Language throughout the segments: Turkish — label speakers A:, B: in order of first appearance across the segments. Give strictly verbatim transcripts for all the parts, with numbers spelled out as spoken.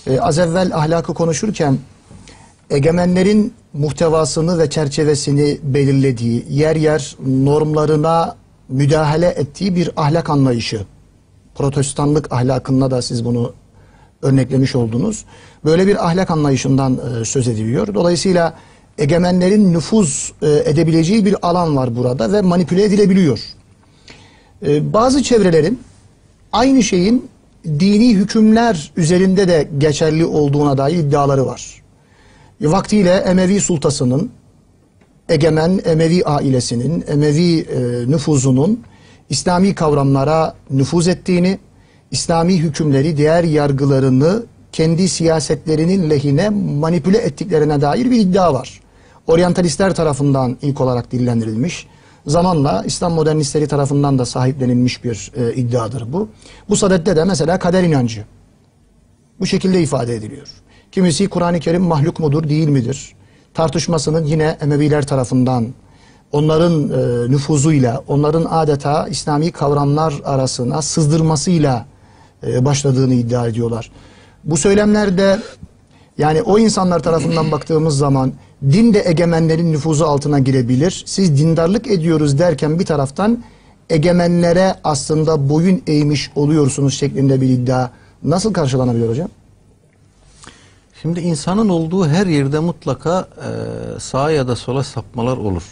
A: Ee, az evvel ahlakı konuşurken egemenlerin muhtevasını ve çerçevesini belirlediği, yer yer normlarına müdahale ettiği bir ahlak anlayışı. Protestanlık ahlakında da siz bunu örneklemiş oldunuz. Böyle bir ahlak anlayışından e, söz ediliyor. Dolayısıyla egemenlerin nüfuz e, edebileceği bir alan var burada ve manipüle edilebiliyor. E, bazı çevrelerin aynı şeyin dini hükümler üzerinde de geçerli olduğuna dair iddiaları var. E, vaktiyle Emevi sultasının, egemen Emevi ailesinin, Emevi e, nüfuzunun İslami kavramlara nüfuz ettiğini, İslami hükümleri, diğer yargılarını kendi siyasetlerinin lehine manipüle ettiklerine dair bir iddia var. Oryantalistler tarafından ilk olarak dillendirilmiş, zamanla İslam modernistleri tarafından da sahiplenilmiş bir e, iddiadır bu. Bu sadette de mesela kader inancı bu şekilde ifade ediliyor. Kimisi Kur'an-ı Kerim mahluk mudur, değil midir? Tartışmasının yine Emeviler tarafından, onların e, nüfuzuyla, onların adeta İslami kavramlar arasına sızdırmasıyla e, başladığını iddia ediyorlar. Bu söylemlerde yani o insanlar tarafından baktığımız zaman din de egemenlerin nüfuzu altına girebilir. Siz dindarlık ediyoruz derken bir taraftan egemenlere aslında boyun eğmiş oluyorsunuz şeklinde bir iddia nasıl karşılanabilir hocam?
B: Şimdi insanın olduğu her yerde mutlaka e, sağa ya da sola sapmalar olur.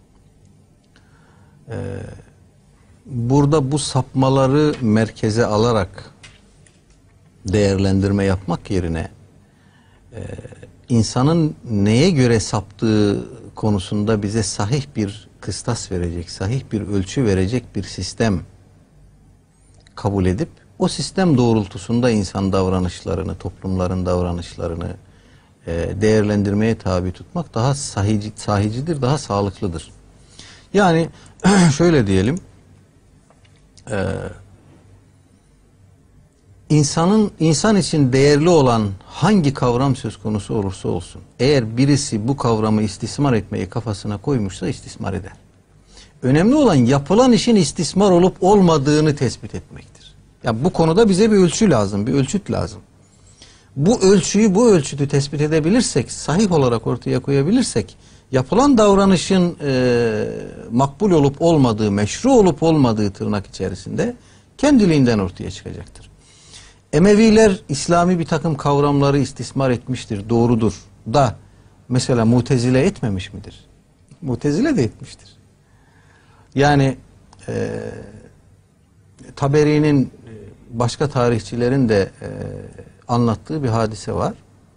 B: E, burada bu sapmaları merkeze alarak değerlendirme yapmak yerine e, insanın neye göre saptığı konusunda bize sahih bir kıstas verecek, sahih bir ölçü verecek bir sistem kabul edip o sistem doğrultusunda insan davranışlarını, toplumların davranışlarını e, değerlendirmeye tabi tutmak daha sahici, sahicidir, daha sağlıklıdır. Yani şöyle diyelim, e, insanın insan için değerli olan hangi kavram söz konusu olursa olsun, eğer birisi bu kavramı istismar etmeyi kafasına koymuşsa istismar eder. Önemli olan yapılan işin istismar olup olmadığını tespit etmektir. Ya bu konuda bize bir ölçü lazım, bir ölçüt lazım. Bu ölçüyü, bu ölçütü tespit edebilirsek, sahih olarak ortaya koyabilirsek, yapılan davranışın e, makbul olup olmadığı, meşru olup olmadığı tırnak içerisinde kendiliğinden ortaya çıkacaktır. Emeviler İslami bir takım kavramları istismar etmiştir, doğrudur da mesela Mutezile etmemiş midir? Mutezile de etmiştir. Yani e, Taberi'nin, başka tarihçilerin de e, anlattığı bir hadise var.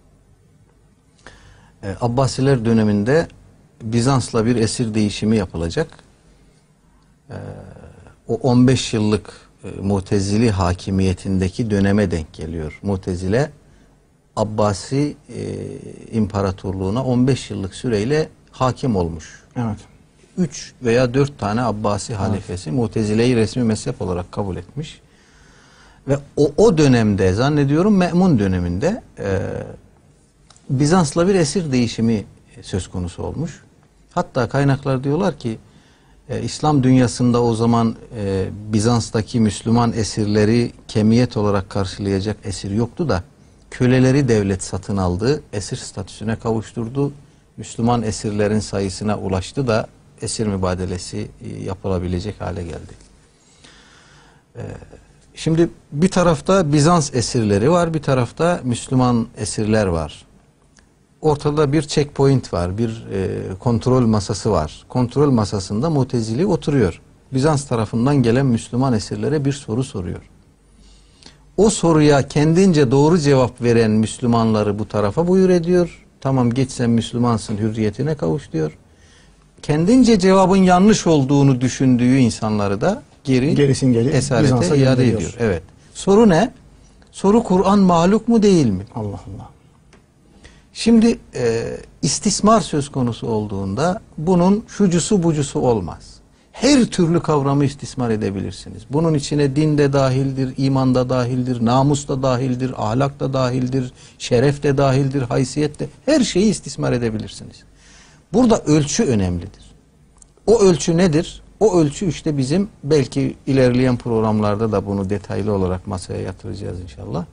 B: E, Abbasiler döneminde Bizans'la bir esir değişimi yapılacak. E, o on beş yıllık e, Mutezili hakimiyetindeki döneme denk geliyor. Mutezile Abbasi e, İmparatorluğuna on beş yıllık süreyle hakim olmuş.
A: Evet.
B: Üç veya dört tane Abbasi halifesi evet. Mutezile'yi resmi mezhep olarak kabul etmiş. Ve o, o dönemde zannediyorum Me'mun döneminde e, Bizans'la bir esir değişimi söz konusu olmuş. Hatta kaynaklar diyorlar ki e, İslam dünyasında o zaman e, Bizans'taki Müslüman esirleri kemiyet olarak karşılayacak esir yoktu da köleleri devlet satın aldı, esir statüsüne kavuşturdu. Müslüman esirlerin sayısına ulaştı da esir mübadelesi yapılabilecek hale geldi. Ee, şimdi bir tarafta Bizans esirleri var, bir tarafta Müslüman esirler var. Ortada bir checkpoint var, bir e, kontrol masası var. Kontrol masasında Mutezili oturuyor. Bizans tarafından gelen Müslüman esirlere bir soru soruyor. O soruya kendince doğru cevap veren Müslümanları bu tarafa buyur ediyor. Tamam, geç sen Müslümansın, hürriyetine kavuş diyor. Kendince cevabın yanlış olduğunu düşündüğü insanları da geri
A: Gerisin geri
B: esarete iade ediyor. Evet. Soru ne? Soru Kur'an mahluk mu değil mi?
A: Allah Allah.
B: Şimdi e, istismar söz konusu olduğunda bunun şucusu bucusu olmaz. Her türlü kavramı istismar edebilirsiniz. Bunun içine din de dahildir, iman da dahildir, namus da dahildir, ahlak da dahildir, şeref de dahildir, haysiyet de. Her şeyi istismar edebilirsiniz. Burada ölçü önemlidir. O ölçü nedir? O ölçü işte bizim belki ilerleyen programlarda da bunu detaylı olarak masaya yatıracağız inşallah.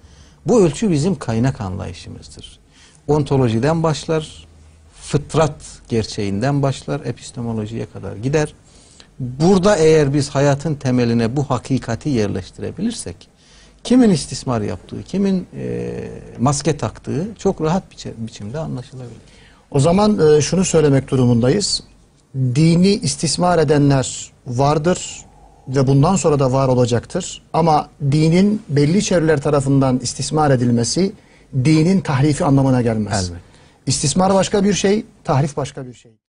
B: Bu ölçü bizim kaynak anlayışımızdır. Ontolojiden başlar, fıtrat gerçeğinden başlar, epistemolojiye kadar gider. Burada eğer biz hayatın temeline bu hakikati yerleştirebilirsek, kimin istismar yaptığı, kimin e, maske taktığı çok rahat biçe, biçimde anlaşılabilir.
A: O zaman e, şunu söylemek durumundayız. Dini istismar edenler vardır ve bundan sonra da var olacaktır. Ama dinin belli çevreler tarafından istismar edilmesi dinin tahrifi anlamına gelmez.
B: Elbette.
A: İstismar başka bir şey, tahrif başka bir şey.